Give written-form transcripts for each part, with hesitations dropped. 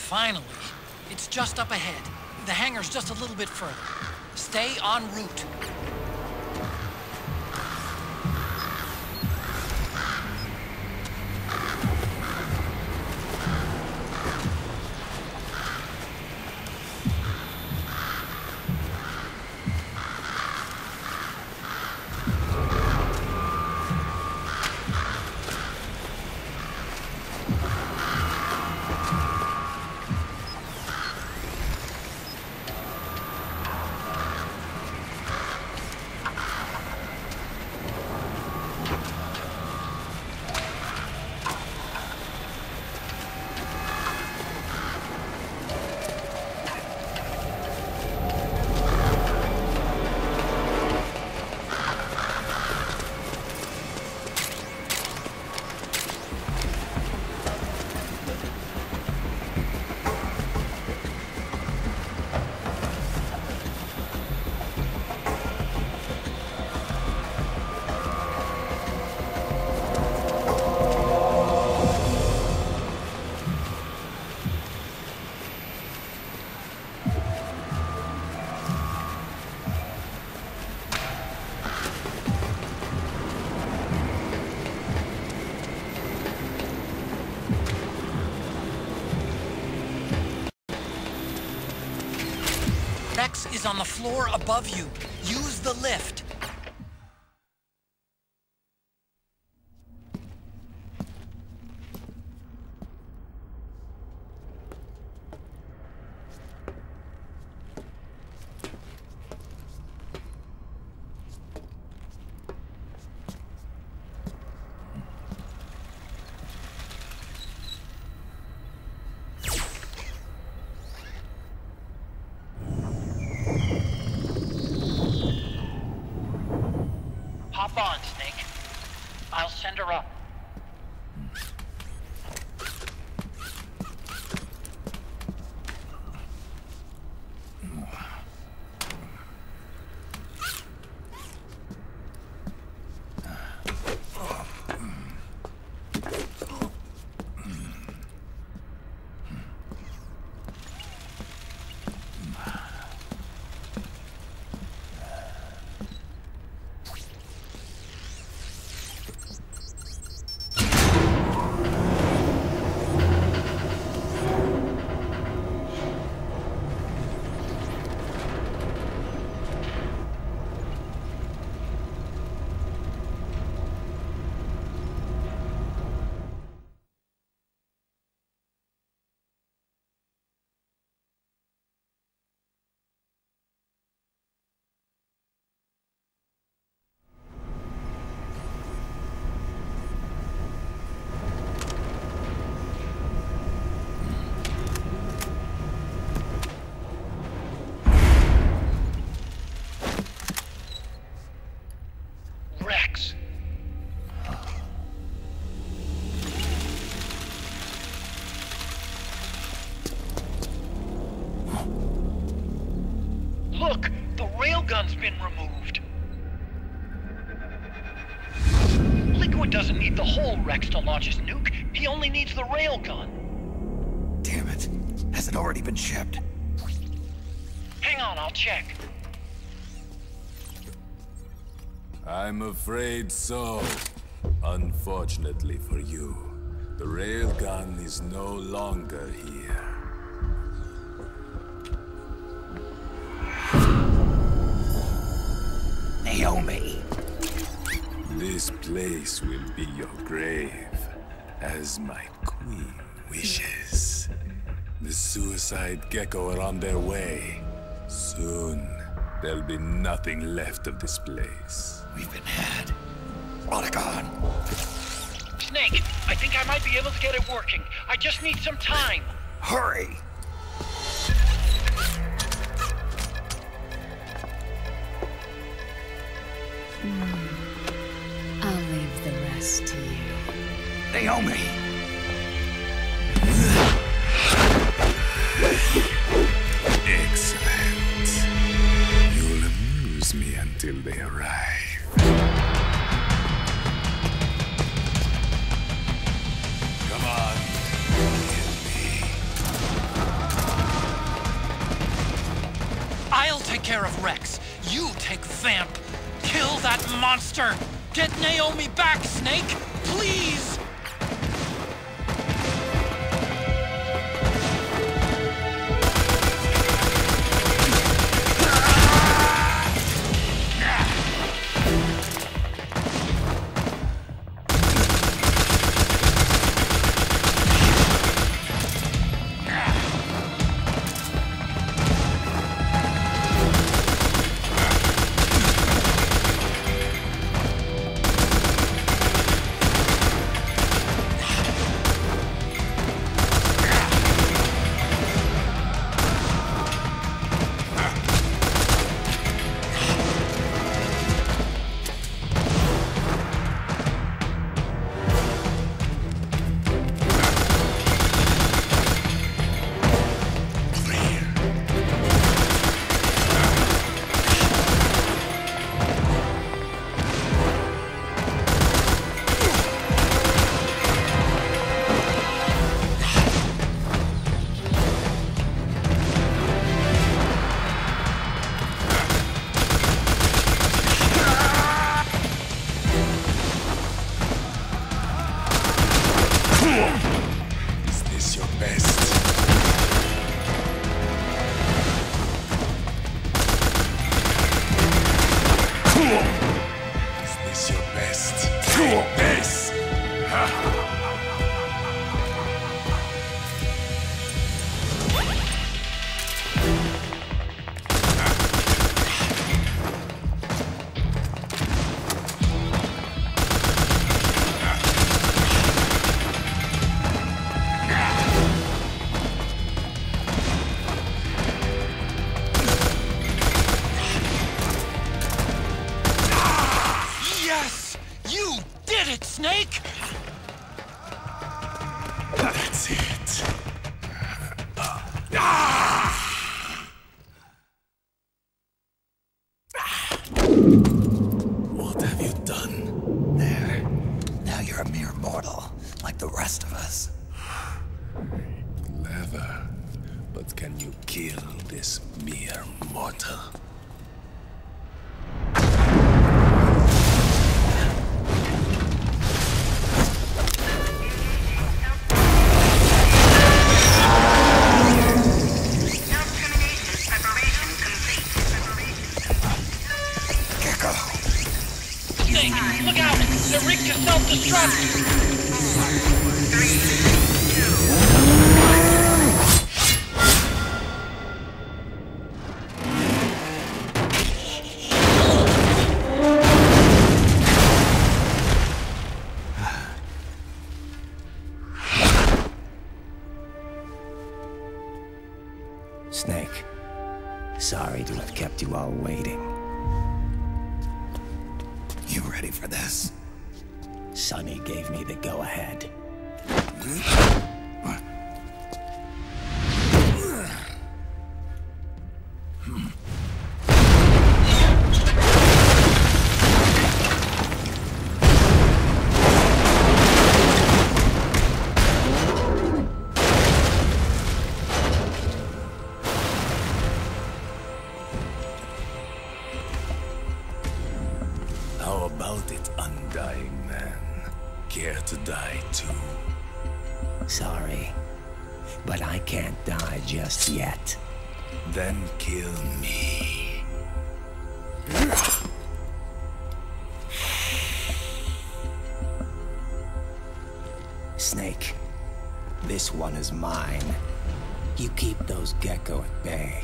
Finally. It's just up ahead. The hangar's just a little bit further. Stay en route. Rex is on the floor above you. Use the lift. Hop on, Snake. I'll send her up. Rex. Look, the railgun's been removed. Liquid doesn't need the whole Rex to launch his nuke. He only needs the railgun. Damn it. Has it already been shipped? Hang on, I'll check. I'm afraid so. Unfortunately for you, the railgun is no longer here. Naomi! This place will be your grave, as my queen wishes. The suicide gecko are on their way. Soon, there'll be nothing left of this place. We've been had. Rodigon! Snake, I think I might be able to get it working. I just need some time. Hurry! I'll leave the rest to you. Naomi! Excellent. You'll amuse me until they arrive. Come on, kill me. care of Rex. You take Vamp. Kill that monster. Get Naomi back, Snake. Please. Is this your best? Is this your best? Take this! Yes! You did it, Snake! That's it. What have you done? There. Now you're a mere mortal, like the rest of us. Clever. But can you kill this mere mortal? Gecko! Snake, look out! They're rigged to self-destruct! Snake, sorry to have kept you all waiting. You ready for this? Sonny gave me the go-ahead. How about it, undying man? Care to die too? Sorry, but I can't die just yet. Then kill me. Snake, this one is mine. You keep those gecko at bay.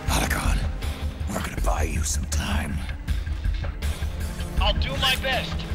We're gonna buy you some time. I'll do my best.